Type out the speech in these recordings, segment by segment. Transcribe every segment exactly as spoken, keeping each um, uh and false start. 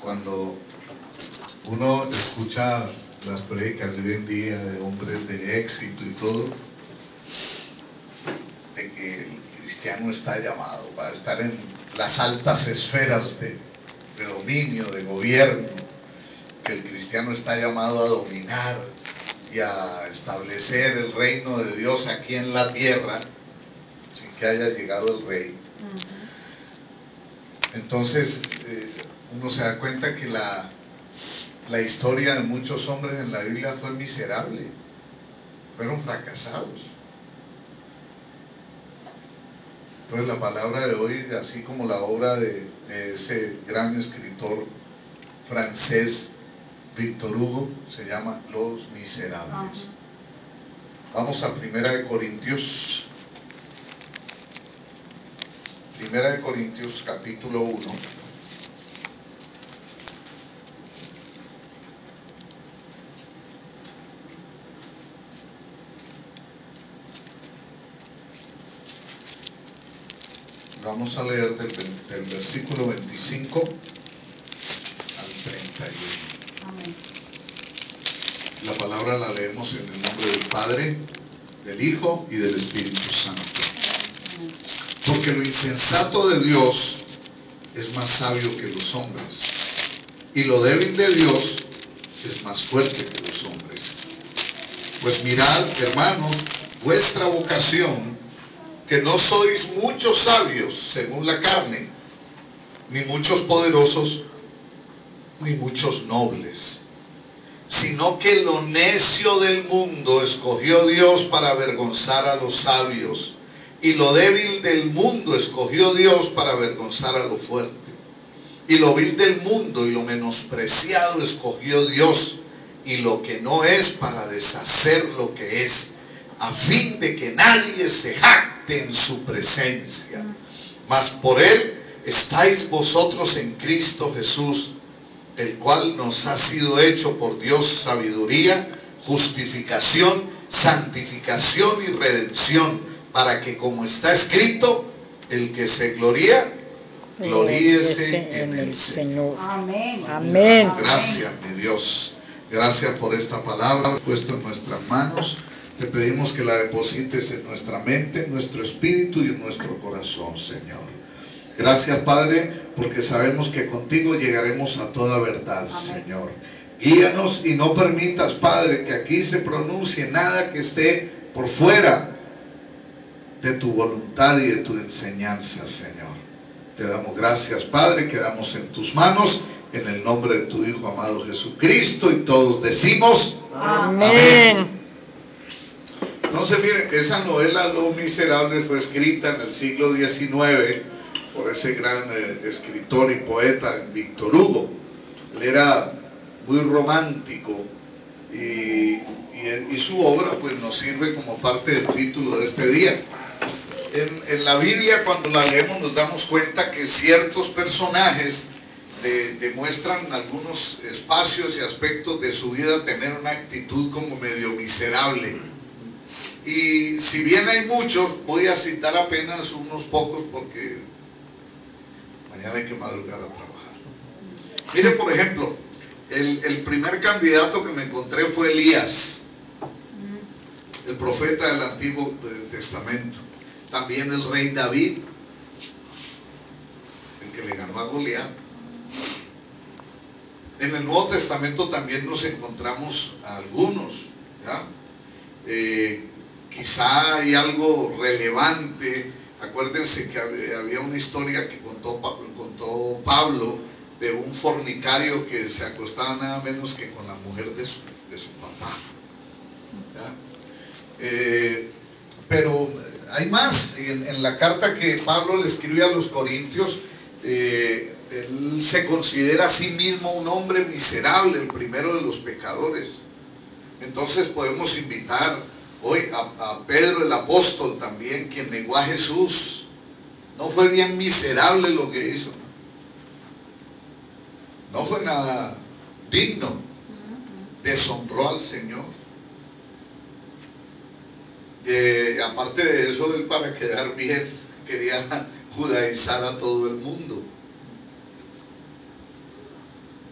cuando uno escucha las predicas de hoy en día de hombres de éxito y todo, de que el cristiano está llamado para estar en las altas esferas de, de dominio, de gobierno, que el cristiano está llamado a dominar y a establecer el reino de Dios aquí en la tierra sin que haya llegado el rey. Entonces eh, uno se da cuenta que la, la historia de muchos hombres en la Biblia fue miserable, fueron fracasados. Entonces la palabra de hoy, así como la obra de, de ese gran escritor francés Víctor Hugo, se llama Los Miserables. Vamos a Primera de Corintios, Primera de Corintios capítulo uno. Vamos a leer del, del versículo veinticinco al treinta y uno. Amén. La palabra la leemos en el nombre del Padre, del Hijo y del Espíritu Santo. Amén. Porque lo insensato de Dios es más sabio que los hombres, y lo débil de Dios es más fuerte que los hombres. Pues mirad, hermanos, vuestra vocación, que no sois muchos sabios según la carne, ni muchos poderosos, ni muchos nobles, sino que lo necio del mundo escogió Dios para avergonzar a los sabios, y lo débil del mundo escogió Dios para avergonzar a lo fuerte, y lo vil del mundo y lo menospreciado escogió Dios, y lo que no es, para deshacer lo que es, a fin de que nadie se jacte en su presencia. Mas por él estáis vosotros en Cristo Jesús, el cual nos ha sido hecho por Dios sabiduría, justificación, santificación y redención, para que, como está escrito, el que se gloría, gloríese en el Señor. Amén. Amén. Gracias, mi Dios. Gracias por esta palabra puesta en nuestras manos. Te pedimos que la deposites en nuestra mente, en nuestro espíritu y en nuestro corazón, Señor. Gracias, Padre, porque sabemos que contigo llegaremos a toda verdad, amén, Señor. Guíanos y no permitas, Padre, que aquí se pronuncie nada que esté por fuera de tu voluntad y de tu enseñanza, Señor. Te damos gracias, Padre, quedamos en tus manos, en el nombre de tu Hijo amado Jesucristo, y todos decimos amén. Amén. Entonces, miren, esa novela Los Miserables fue escrita en el siglo diecinueve por ese gran eh, escritor y poeta Víctor Hugo. Él era muy romántico y, y, y su obra pues nos sirve como parte del título de este día. En, en la Biblia, cuando la leemos, nos damos cuenta que ciertos personajes de, demuestran algunos espacios y aspectos de su vida tener una actitud como medio miserable. Y si bien hay muchos, voy a citar apenas unos pocos porque mañana hay que madrugar a trabajar. Mire, por ejemplo, el, el primer candidato que me encontré fue Elías, el profeta del Antiguo Testamento. También el rey David, el que le ganó a Goliat. En el Nuevo Testamento también nos encontramos a algunos, ¿ya? Eh, Quizá hay algo relevante. Acuérdense que había una historia que contó, contó Pablo de un fornicario que se acostaba nada menos que con la mujer de su, de su papá. Eh, pero hay más. En, en la carta que Pablo le escribe a los Corintios, eh, él se considera a sí mismo un hombre miserable, el primero de los pecadores. Entonces podemos invitar hoy a, a Pedro el apóstol también, quien negó a Jesús. No fue bien miserable lo que hizo, no fue nada digno, deshonró al Señor. Eh, aparte de eso, él, para quedar bien, quería judaizar a todo el mundo.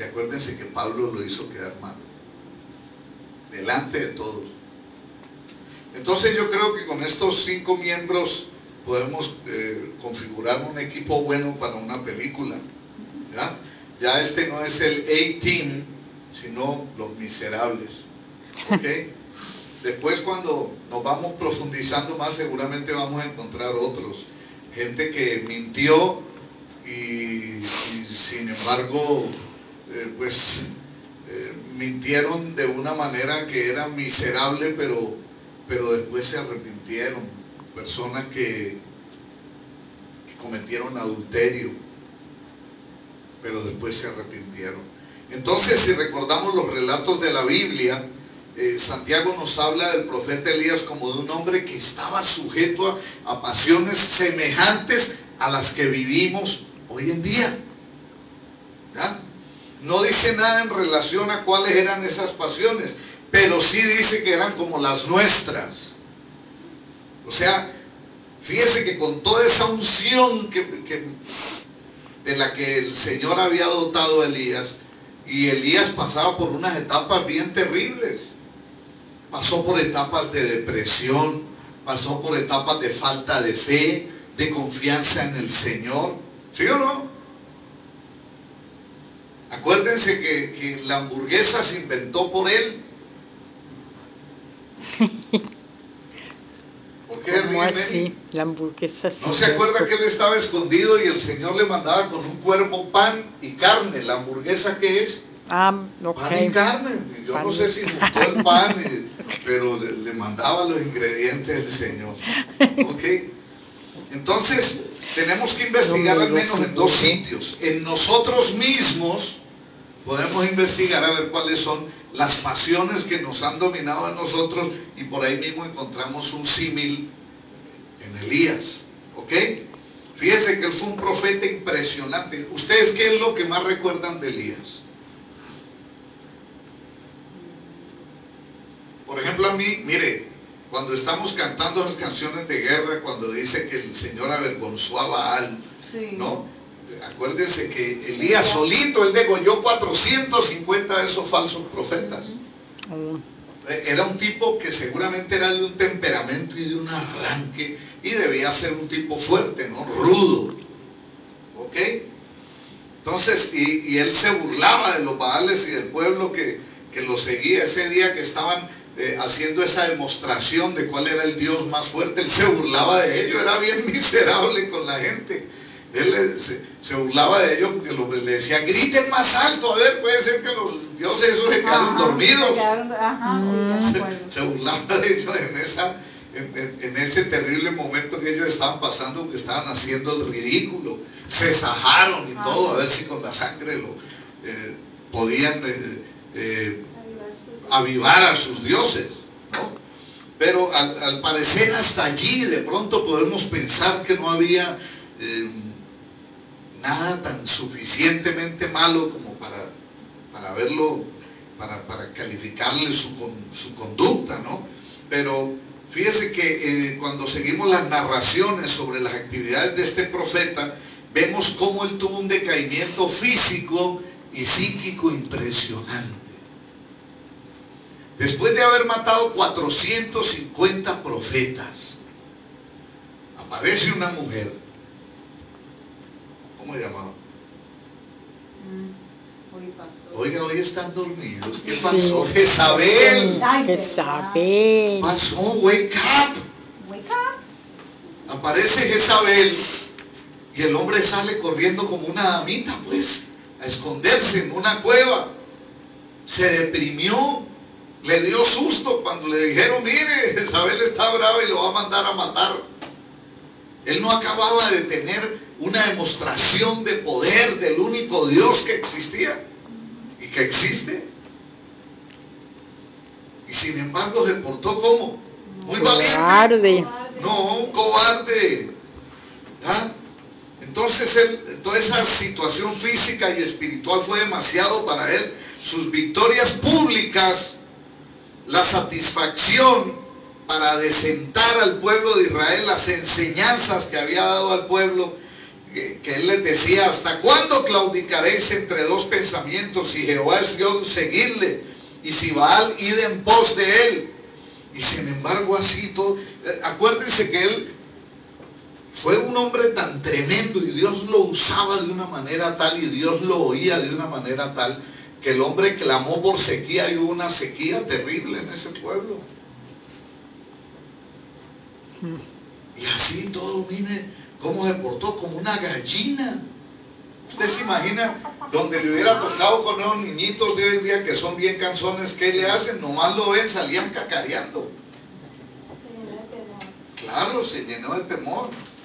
Y acuérdense que Pablo lo hizo quedar mal, delante de todos. Entonces yo creo que con estos cinco miembros podemos eh, configurar un equipo bueno para una película. ¿Ya? Ya este no es el A-Team, sino Los Miserables. ¿Ok? Después, cuando nos vamos profundizando más, seguramente vamos a encontrar otros. Gente que mintió y, y sin embargo, eh, pues eh, mintieron de una manera que era miserable, pero, pero después se arrepintieron. Personas que, que cometieron adulterio, pero después se arrepintieron. Entonces, si recordamos los relatos de la Biblia, eh, Santiago nos habla del profeta Elías como de un hombre que estaba sujeto a, a pasiones semejantes a las que vivimos hoy en día. ¿Ya? No dice nada en relación a cuáles eran esas pasiones, pero sí dice que eran como las nuestras. O sea, fíjese que con toda esa unción que, que, de la que el Señor había dotado a Elías, y Elías pasaba por unas etapas bien terribles. Pasó por etapas de depresión, pasó por etapas de falta de fe, de confianza en el Señor. ¿Sí o no? Acuérdense que, que la hamburguesa se inventó por él. ¿Por qué ¿Cómo ríen, así? Mary? La hamburguesa se ¿No se acuerda inventó? que él estaba escondido y el Señor le mandaba con un cuerpo pan y carne? ¿La hamburguesa qué es? Ah, ok. Pan y carne. Yo Pan no y sé si montó el pan, eh, pero le, le mandaba los ingredientes del Señor. ¿Ok? Entonces, tenemos que investigar al menos en dos sitios. En nosotros mismos podemos investigar a ver cuáles son las pasiones que nos han dominado a nosotros, y por ahí mismo encontramos un símil en Elías. ¿Ok? Fíjense que él fue un profeta impresionante. ¿Ustedes qué es lo que más recuerdan de Elías? Por ejemplo, a mí, mire, cuando estamos cantando las canciones de guerra, cuando dice que el Señor avergonzó a Baal, sí, ¿no? Acuérdense que Elías solito, él degolló cuatrocientos cincuenta de esos falsos profetas. Era un tipo que seguramente era de un temperamento y de un arranque, y debía ser un tipo fuerte, ¿no? Rudo. ¿Ok? Entonces, y, y él se burlaba de los Baales y del pueblo que, que lo seguía. Ese día que estaban eh, haciendo esa demostración de cuál era el Dios más fuerte, él se burlaba de ellos. Era bien miserable con la gente. Él se, se burlaba de ellos porque lo, le decía, griten más alto, a ver, puede ser que los dioses esos se quedaron ajá, dormidos. Se, quedaron, ajá, mm. se, se burlaba de ellos en, esa, en, en, en ese terrible momento que ellos estaban pasando, que estaban haciendo el ridículo. Se sajaron y ajá, todo, a ver si con la sangre lo eh, podían eh, eh, avivar a sus dioses, ¿no? Pero al, al parecer hasta allí de pronto podemos pensar que no había eh, nada tan suficientemente malo como para, para verlo, para, para calificarle su, su conducta, ¿no? Pero fíjese que eh, cuando seguimos las narraciones sobre las actividades de este profeta, vemos cómo él tuvo un decaimiento físico y psíquico impresionante. Después de haber matado cuatrocientos cincuenta profetas, aparece una mujer. ¿Cómo se llamaba? Oiga, hoy están dormidos. ¿Qué pasó? Sí. Jezabel. Jezabel. Pasó, wake up. Wake up. Aparece Jezabel y el hombre sale corriendo como una damita, pues, a esconderse en una cueva. Se deprimió, le dio susto cuando le dijeron, mire, Jezabel está brava y lo va a mandar a matar. Él no acababa de tener una demostración de poder del único Dios que existía y que existe, y sin embargo se portó como muy valiente. No, un cobarde. ¿Ah? Entonces él, toda esa situación física y espiritual fue demasiado para él. Sus victorias públicas, la satisfacción para adecentar al pueblo de Israel, las enseñanzas que había dado al pueblo, que, que él les decía: ¿hasta cuándo claudicaréis entre dos pensamientos? Si Jehová es Dios, seguidle, y si Baal, id en pos de él. Y sin embargo así todo. Acuérdense que él fue un hombre tan tremendo y Dios lo usaba de una manera tal y Dios lo oía de una manera tal que el hombre clamó por sequía y hubo una sequía terrible en ese pueblo. Y así todo, mire cómo se portó, como una gallina. Usted se imagina donde le hubiera tocado con los niñitos de hoy en día que son bien canzones, ¿qué le hacen? Nomás lo ven, salían cacareando. Se llenó de temor. Claro, se llenó de temor.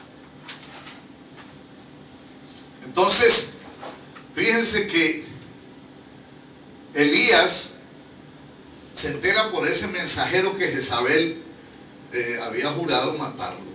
Entonces, fíjense que Elías se entera por ese mensajero que Jezabel eh, había jurado matarlo.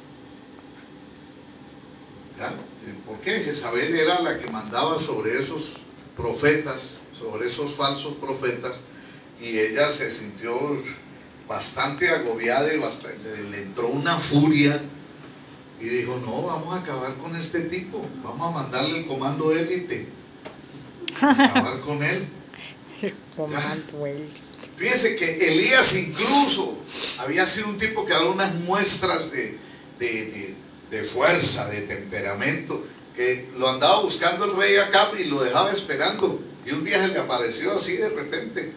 ¿Ya? ¿Por qué? Jezabel era la que mandaba sobre esos profetas, sobre esos falsos profetas, y ella se sintió bastante agobiada y bastante, le entró una furia y dijo: no, vamos a acabar con este tipo, vamos a mandarle el comando élite, a acabar con él. El comando élite. Fíjense que Elías incluso había sido un tipo que daba unas muestras de, de, de, de fuerza, de temperamento, que lo andaba buscando el rey Acab y lo dejaba esperando, y un día se le apareció así de repente.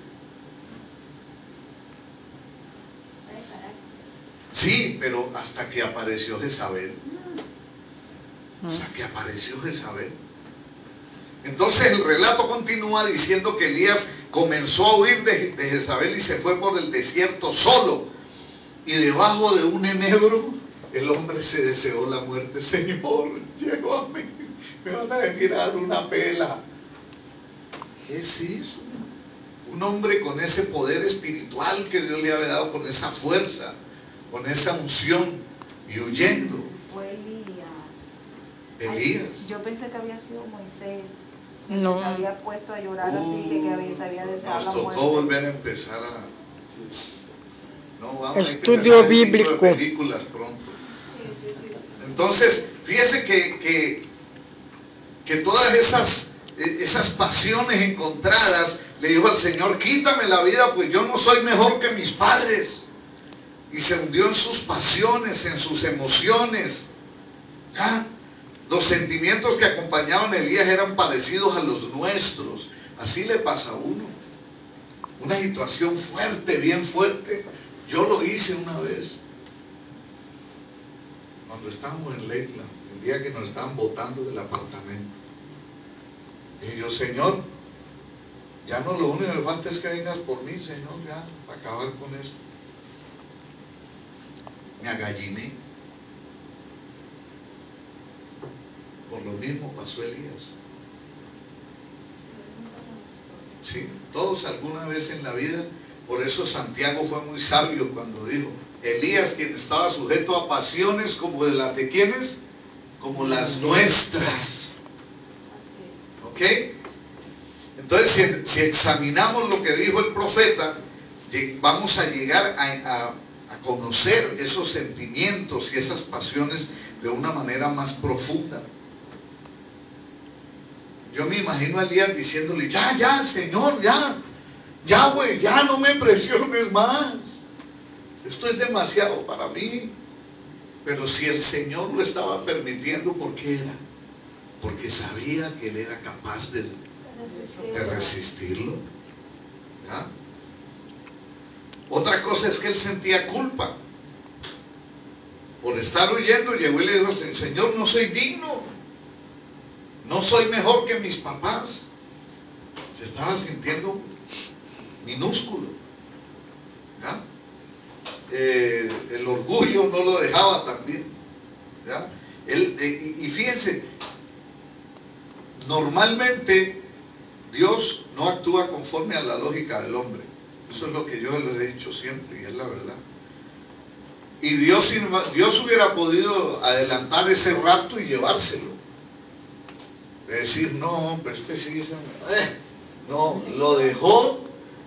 Sí, pero hasta que apareció Jezabel. Hasta que apareció Jezabel. Entonces el relato continúa diciendo que Elías comenzó a huir de, de Jezabel y se fue por el desierto solo. Y debajo de un enebro el hombre se deseó la muerte. Señor, llegó a mí, me van a venir a dar una pela. ¿Qué es eso? Un hombre con ese poder espiritual que Dios le había dado, con esa fuerza, con esa unción, y huyendo. Fue Elías. Elías. Ay, yo pensé que había sido Moisés, el No. que se había puesto a llorar así, que, que había, se había deseado Nos la tocó muerte. volver a empezar a... No, vamos Estudio a empezar el ciclo bíblico. de películas pronto. Entonces, fíjese que, que, que todas esas, esas pasiones encontradas, le dijo al Señor: quítame la vida, pues yo no soy mejor que mis padres. Y se hundió en sus pasiones, en sus emociones. ¿Ah? Los sentimientos que acompañaban a Elías eran parecidos a los nuestros. Así le pasa a uno. Una situación fuerte, bien fuerte. Yo lo hice una vez. Cuando estábamos en Lakeland, el día que nos estaban botando del apartamento. Dije yo: Señor, ya no, lo único que me falta es que vengas por mí, Señor, ya, para acabar con esto. Me agalliné. Por lo mismo pasó Elías. Sí, todos alguna vez en la vida. Por eso Santiago fue muy sabio cuando dijo: Elías, quien estaba sujeto a pasiones como de las de quienes, como las nuestras. ¿Ok? Entonces, si, si examinamos lo que dijo el profeta, vamos a llegar a, a, a conocer esos sentimientos y esas pasiones de una manera más profunda. Yo me imagino a Elías diciéndole: ya, ya, Señor, ya, ya, güey, ya no me presiones más. Esto es demasiado para mí. Pero si el Señor lo estaba permitiendo, ¿por qué era? Porque sabía que Él era capaz de, de resistirlo. ¿Ya? Otra cosa es que él sentía culpa. Por estar huyendo, llegó y le dijo: Señor, no soy digno. No soy mejor que mis papás. Se estaba sintiendo minúsculo. ¿Ya? Eh, el orgullo no lo dejaba también. ¿Ya? Él, eh, y, y fíjense, normalmente Dios no actúa conforme a la lógica del hombre. Eso es lo que yo le he dicho siempre y es la verdad. Y Dios, Dios hubiera podido adelantar ese rapto y llevárselo. Es decir: no, pues este sí, eh, no, lo dejó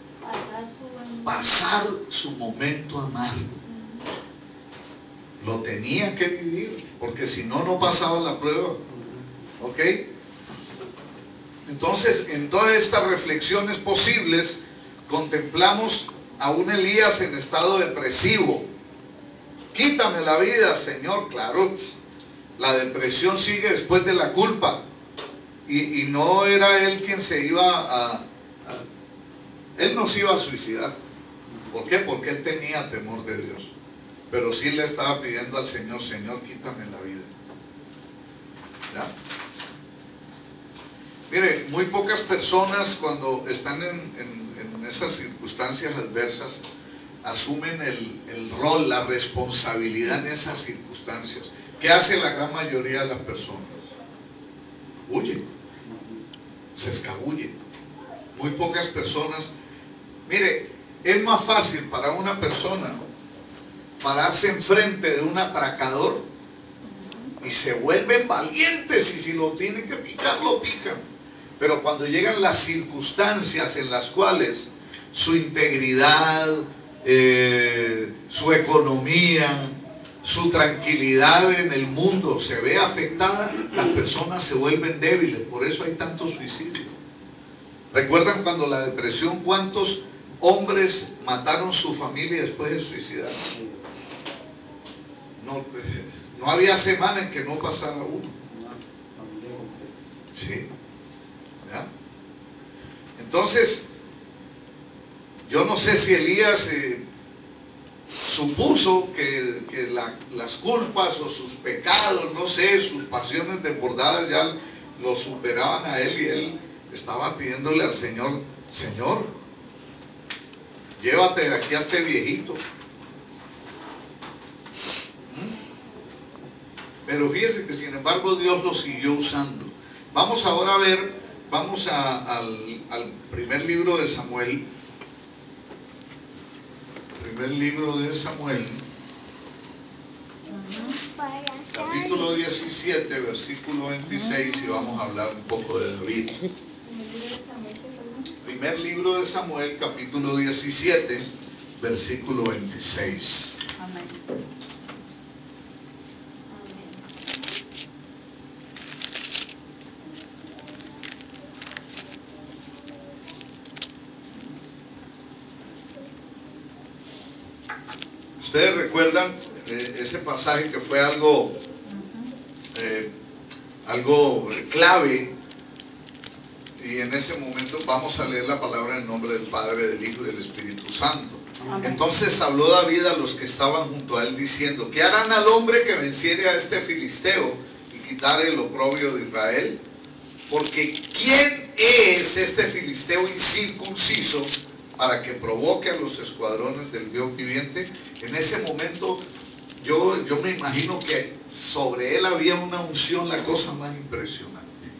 pasar su momento amargo. Lo tenía que vivir, porque si no, no pasaba la prueba. ¿Ok? Entonces, en todas estas reflexiones posibles, contemplamos a un Elías en estado depresivo. Quítame la vida, Señor. Claro, la depresión sigue después de la culpa. Y, y no era él quien se iba a, a... Él no se iba a suicidar. ¿Por qué? Porque él tenía temor de Dios. Pero sí le estaba pidiendo al Señor, Señor, quítame la vida. ¿Ya? Mire, muy pocas personas cuando están en, en, en esas circunstancias adversas asumen el, el rol, la responsabilidad en esas circunstancias. ¿Qué hace la gran mayoría de las personas? Huye, se escabulle. Muy pocas personas. Mire, es más fácil para una persona pararse enfrente de un atracador y se vuelven valientes, y si lo tienen que picar, lo pican. Pero cuando llegan las circunstancias en las cuales su integridad, eh, su economía, su tranquilidad en el mundo se ve afectada, las personas se vuelven débiles. Por eso hay tantos suicidios. ¿Recuerdan cuando la depresión, cuántos hombres mataron su familia después de suicidar? No, no había semana en que no pasara uno. Sí. ¿Ya? Entonces, yo no sé si Elías eh, supuso que, que la, las culpas o sus pecados, no sé, sus pasiones desbordadas ya lo superaban a él, y él estaba pidiéndole al Señor, Señor, llévate de aquí a este viejito. Pero fíjese que sin embargo Dios lo siguió usando. Vamos ahora a ver, vamos a, al, al primer libro de Samuel. Primer libro de Samuel, capítulo diecisiete, versículo veintiséis, y vamos a hablar un poco de David. Primer libro de Samuel, capítulo diecisiete, versículo veintiséis. Amén. Ustedes recuerdan eh, ese pasaje que fue algo, eh, algo clave, y en ese momento vamos a leer la palabra en nombre del Padre, del Hijo y del Espíritu Santo. Amén. Entonces habló David a los que estaban junto a él diciendo: ¿qué harán al hombre que venciere a este filisteo y quitare el oprobio de Israel? Porque ¿quién es este filisteo incircunciso para que provoque a los escuadrones del Dios viviente? En ese momento yo, yo me imagino que sobre él había una unción, la cosa más impresionante.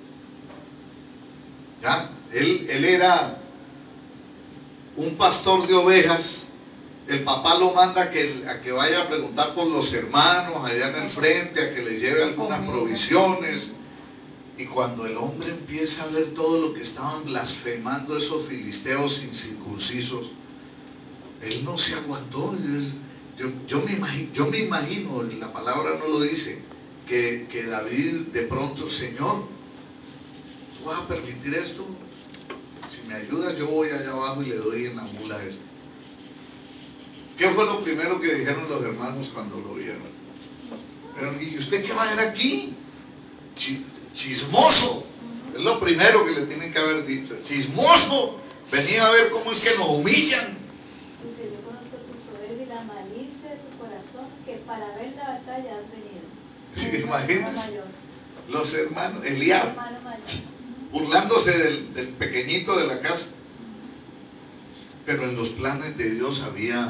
¿Ya? Él, él era un pastor de ovejas. El papá lo manda a que, a que vaya a preguntar por los hermanos allá en el frente, a que les lleve algunas provisiones. Y cuando el hombre empieza a ver todo lo que estaban blasfemando esos filisteos incircuncisos, él no se aguantó. Yo, yo, me imagino, yo me imagino, la palabra no lo dice, que, que David de pronto, Señor, ¿tú vas a permitir esto? Si me ayudas, yo voy allá abajo y le doy en la mula esta. ¿Qué fue lo primero que dijeron los hermanos cuando lo vieron? ¿Y usted qué va a hacer aquí? Chismoso. Es lo primero que le tienen que haber dicho. Chismoso. Venía a ver cómo es que nos humillan. Dice: yo conozco tu soberbia y la malicia de tu corazón, que para ver la batalla has venido. Sí, imagínense. Los hermanos, Eliab, burlándose del, del pequeñito de la casa. Pero en los planes de Dios había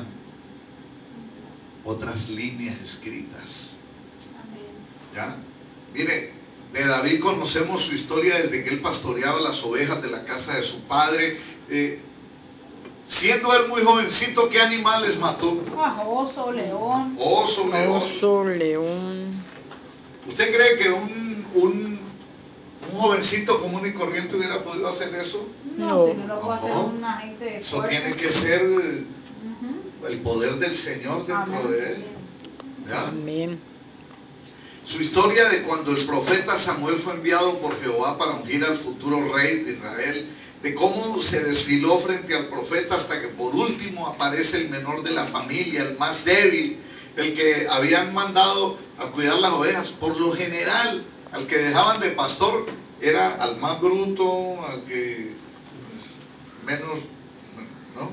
otras líneas escritas. ¿Ya? Mire, de David conocemos su historia desde que él pastoreaba las ovejas de la casa de su padre. Eh, siendo él muy jovencito, ¿qué animales mató? Ah, oso, león. Oso, león. Oso, león. ¿Usted cree que un, un, un jovencito común y corriente hubiera podido hacer eso? No, No. si no lo puede hacer No. una gente Eso fuerte. tiene que ser eh, Ujú. el poder del Señor dentro Amén. de él. ¿Ya? Amén. Su historia de cuando el profeta Samuel fue enviado por Jehová para ungir al futuro rey de Israel, de cómo se desfiló frente al profeta hasta que por último aparece el menor de la familia, el más débil, el que habían mandado a cuidar las ovejas. Por lo general, al que dejaban de pastor era al más bruto, al que menos, ¿no?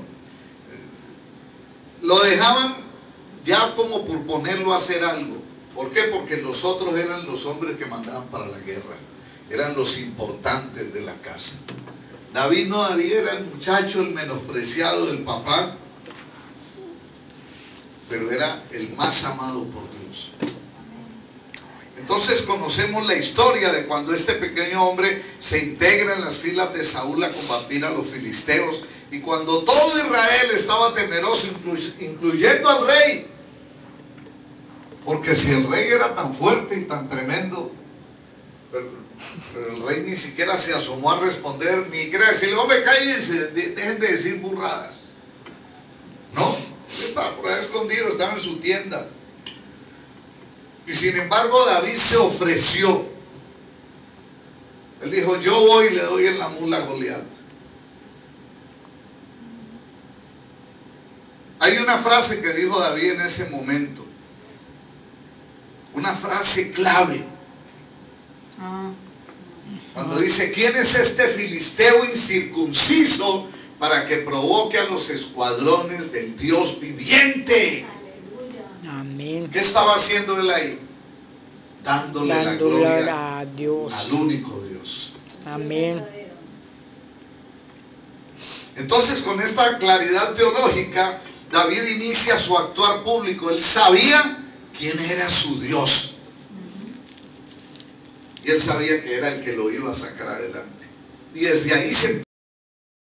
Lo dejaban ya como por ponerlo a hacer algo. ¿Por qué? Porque los otros eran los hombres que mandaban para la guerra, eran los importantes de la casa. David no, David era el muchacho, el menospreciado del papá, pero era el más amado por Dios. Entonces conocemos la historia de cuando este pequeño hombre se integra en las filas de Saúl a combatir a los filisteos, y cuando todo Israel estaba temeroso, incluyendo al rey. Porque si el rey era tan fuerte y tan tremendo, pero, pero el rey ni siquiera se asomó a responder, ni siquiera decirle, hombre, cállense, dejen de decir burradas. No, él estaba por ahí escondido, estaba en su tienda. Y sin embargo David se ofreció. Él dijo, yo voy y le doy en la mula a Goliat. Hay una frase que dijo David en ese momento, una frase clave, cuando dice, ¿quién es este filisteo incircunciso para que provoque a los escuadrones del Dios viviente? Aleluya. Amén. ¿Qué estaba haciendo él ahí? Dándole, Dándole la gloria a Dios. al único Dios. Amén. Entonces, con esta claridad teológica, David inicia su actuar público. Él sabía quién era su Dios, y él sabía que era el que lo iba a sacar adelante, y desde ahí se